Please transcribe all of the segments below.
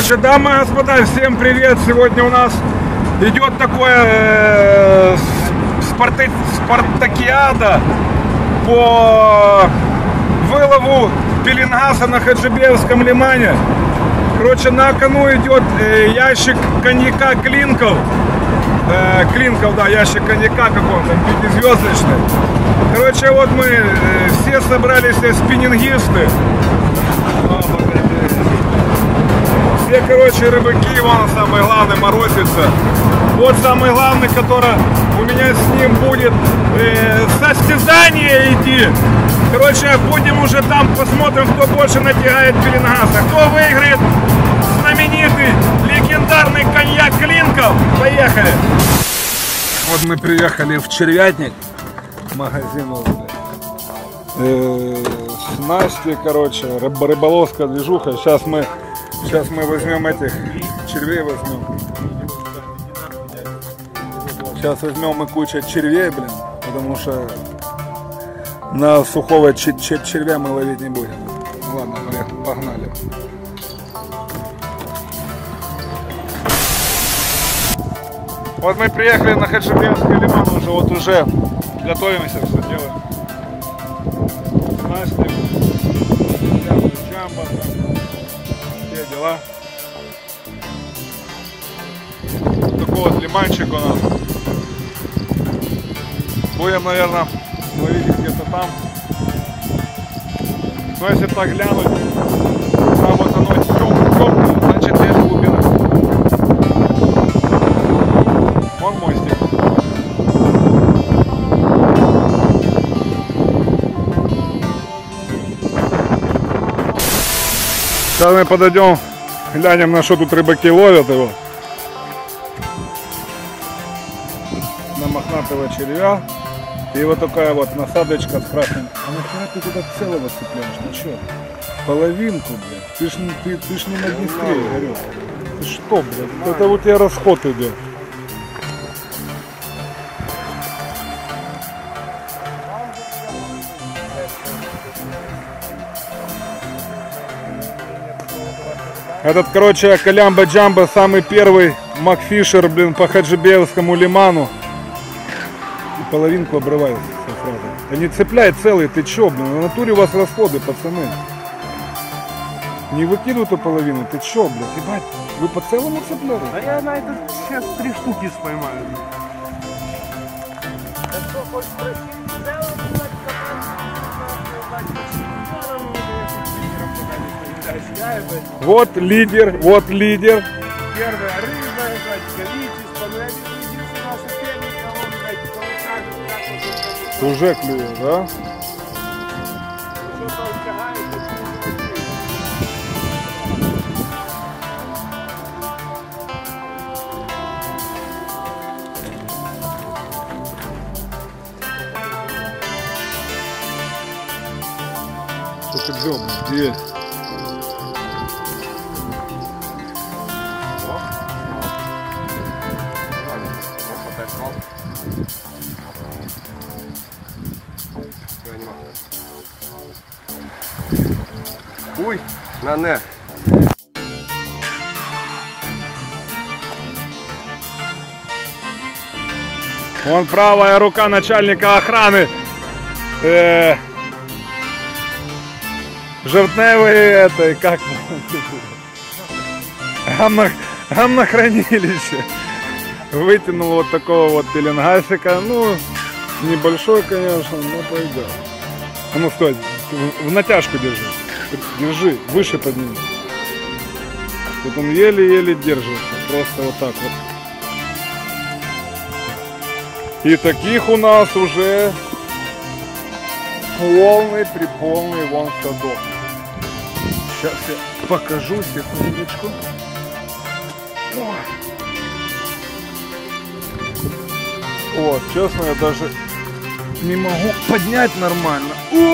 Короче, дамы и господа, всем привет! Сегодня у нас идет такое спартакиада по вылову пеленгаса на Хаджибеевском лимане. Короче, на кону идет ящик коньяка Клинков. Да, ящик коньяка какого-то, 5-звездочный. Короче, вот мы все собрались спиннингисты. Все, короче, рыбаки, вон самый главный морозится. Вот самый главный, который у меня с ним будет состязание идти. Короче, будем уже там, посмотрим, кто больше натягает пеленгаса. Кто выиграет знаменитый, легендарный коньяк Клинков. Поехали! Вот мы приехали в Червятник, магазин с Настей, короче, рыболовская движуха. Сейчас мы возьмем этих червей, Сейчас возьмем и кучу червей, блин, потому что на сухого червя мы ловить не будем. Ладно, погнали. Вот мы приехали на Хаджибеевский лиман, уже готовимся, все делаем. Настя, Джамбо, все дела. Вот такой вот лиманчик у нас. Будем, наверное, ловить где-то там. Но если так глянуть, там вот оно темное, значит есть глубина. Вон мостик. Сейчас мы подойдем, глянем, на что тут рыбаки ловят его. На мохнатого червя. И вот такая вот насадочка с красным. А нахера ты туда целого цепляешь? Ты что? Половинку, блядь. Ты ж не на Днестре, говорю. Ты что, блядь? Это у тебя расход идет. Этот, короче, Колямбо-Джамбо самый первый макфишер, блин, по Хаджибеевскому лиману. И половинку обрывает сразу. Да не цепляй целый, ты чё, блин, на натуре у вас расходы, пацаны. Не выкидывай эту половину, ты чё, блин, ебать, вы по целому цепляли? А я на это сейчас 3 штуки споймаю. Вот лидер, вот лидер. Первая рыба, количество, Уже клюет, да? Что ты взял, блин? Есть. Уй, на. Вон правая рука начальника охраны. Жертвной этой, как гамнохранилище. Вытянул вот такого вот пеленгасика. Ну, небольшой, конечно, но пойдет. А ну стой, в натяжку держи. Держи, выше подними. Вот он еле-еле держится. Просто вот так вот. И таких у нас уже полный вон садок. Сейчас я покажу, секундочку. Вот, честно, я даже не могу поднять нормально.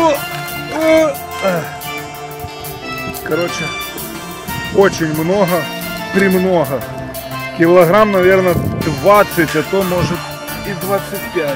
Короче, очень много, премного. Килограмм, наверное, 20, а то может и 25.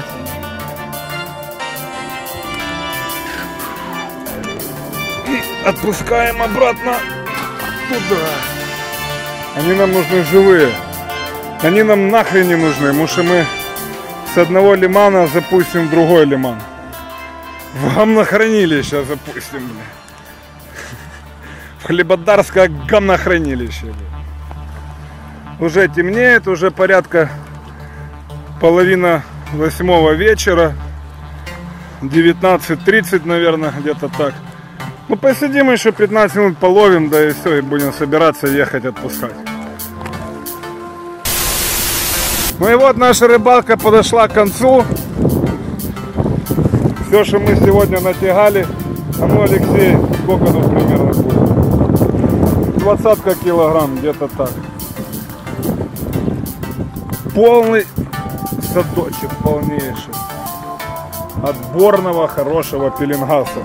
И отпускаем обратно туда. Они нам нужны живые. Они нам нахрен не нужны, потому что мы с одного лимана запустим в другой лиман. В гамнохранилище запустим, бля. В Хлебодарское гамнохранилище, бля. Уже темнеет, уже порядка 7:30 вечера. 19:30, наверное, где-то так. Ну, посидим еще 15 минут, половим, да и все, и будем собираться ехать отпускать. Ну и вот наша рыбалка подошла к концу. Все, что мы сегодня натягали, а ну, Алексей, сколько тут примерно будет? 20 килограмм, где-то так. Полный садочек, полнейший. Отборного, хорошего пеленгаса.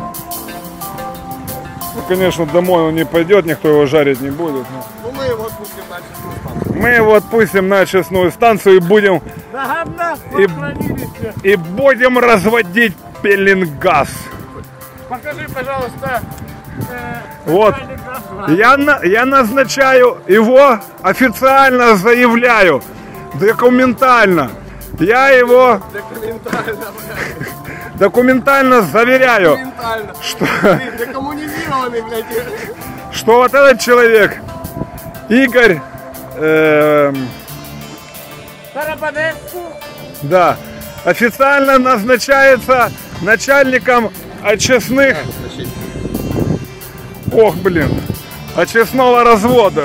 Ну, конечно, домой он не пойдет, никто его жарить не будет. Но... Ну мы его отпустим на честную станцию. Мы его отпустим на честную станцию и будем... И будем разводить пеленгас. Покажи, пожалуйста. Вот. Я назначаю его, официально заявляю, документально. Я его документально заверяю, что, что вот этот человек, Игорь, да, официально назначается начальником очистных, ох, блин, очистного развода.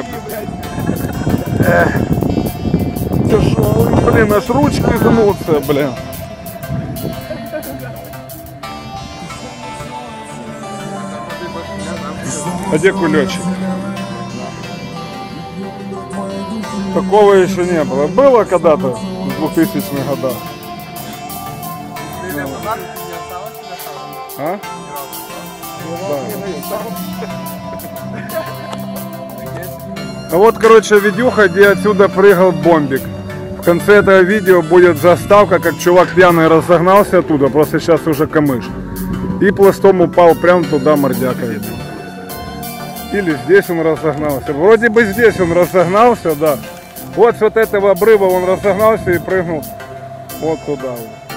Тяжелый, блин, аж ручки гнутся, блин. А где кулечек? Такого еще не было. Было когда-то в 2000-х годах. А? Да. А вот, короче, видюха, где отсюда прыгал бомбик. В конце этого видео будет заставка, как чувак пьяный разогнался оттуда, просто сейчас уже камыш. И пластом упал прям туда мордякой. Или здесь он разогнался. Вроде бы здесь он разогнался, да. Вот с вот этого обрыва он разогнался и прыгнул вот туда.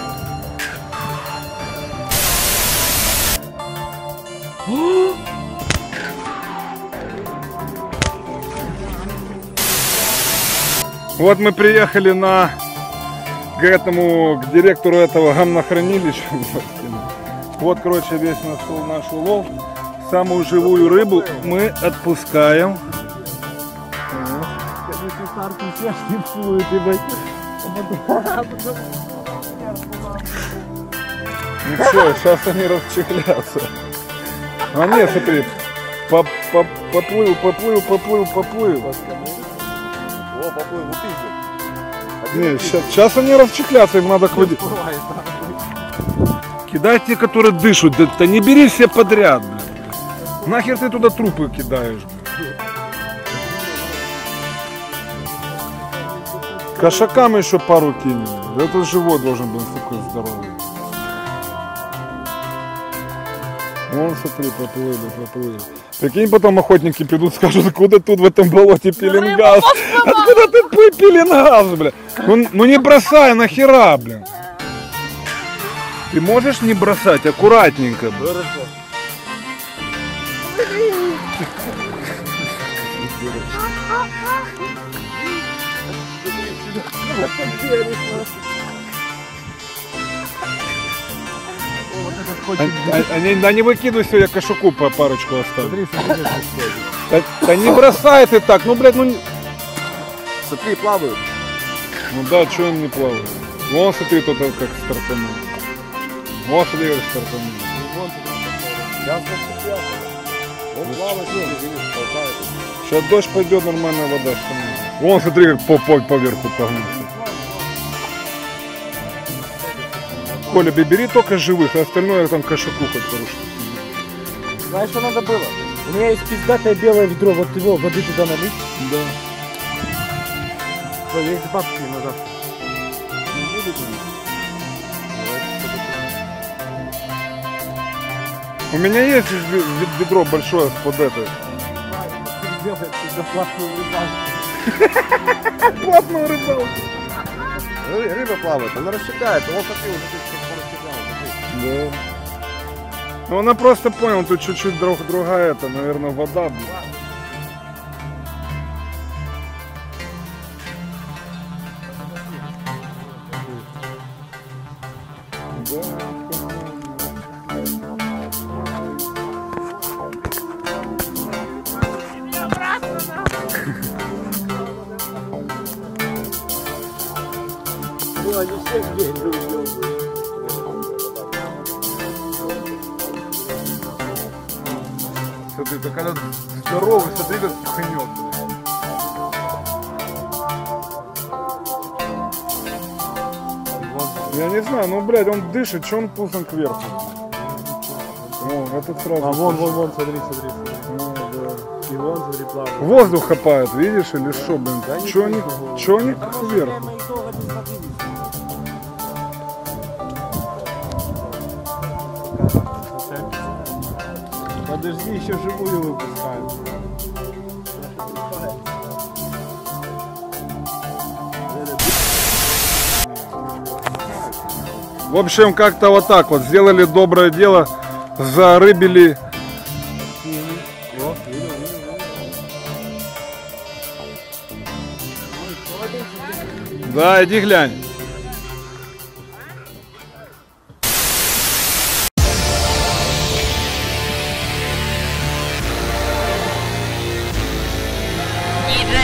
Вот мы приехали к директору этого гамнохранилища. Вот, короче, весь наш улов. Самую живую рыбу мы отпускаем. Ничего, сейчас они расчехлятся. А нет, смотри, поплыл. О, поплыл, вот нет, сейчас они расчехлятся, им надо к воде. Кидай те, которые дышат, да не бери все подряд, блин. Нахер ты туда трупы кидаешь? Кошакам еще пару кинем. Это живой должен быть такой здоровый. Вон, смотри, поплыли. Прикинь, потом охотники придут, скажут, откуда тут в этом болоте пеленгаз? Откуда ты пеленгаз, бля? Ну не бросай, нахера, блин. Ты можешь не бросать, аккуратненько, бля. Да не выкидывай все, я кошаку по парочку оставлю. Да не бросай ты так, ну блядь, ну... Смотри, плавают. Ну да, что он не плавает? Вон смотри, тут как стартанул. Вон смотри, как стартанул. Он плавает, толкает. Сейчас дождь пойдет, нормальная вода становится. Вон смотри, как поверху погнулся. Коля, бери только живых, а остальное там кошаку хоть хорошо. Знаешь, что надо было? У меня есть пиздатое белое ведро, вот его воды туда налить. Да. Что, есть бабки назад. У меня есть ведро большое под этой. Делает бесплатную рыбалку. Платную рыбалку. Рыба плавает, она расщепляется. Вот такие вот расщепляется. Да. Ну она просто понял, тут чуть-чуть другая, это, наверное, вода, блин. Ну, они всех день друг друга. Смотри, так она здоровый, смотри, как пхнет, блядь. Я не знаю, ну, блядь, он дышит, что он пузом кверху? О, этот сразу. А вон, смотри. Ну, да. И вон, смотри, плавает. Воздух хапает, видишь, или что, блин? Чё они кверху? Подожди, еще живую выпускают. В общем, как-то вот так вот сделали доброе дело, зарыбили. Да, иди глянь. Ира.